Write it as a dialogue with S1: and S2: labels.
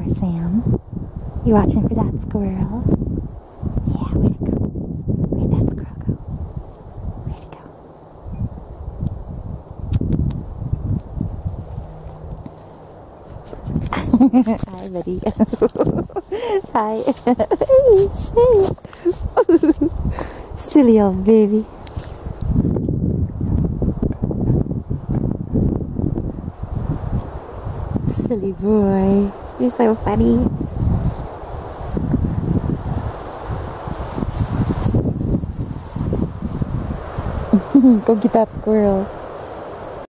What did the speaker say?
S1: Sam. You watching for that squirrel? Yeah, way to go. Where'd that squirrel go? Where'd it go? Hi, buddy. Hi. Silly old baby. Silly boy. You're so funny. Go get that squirrel.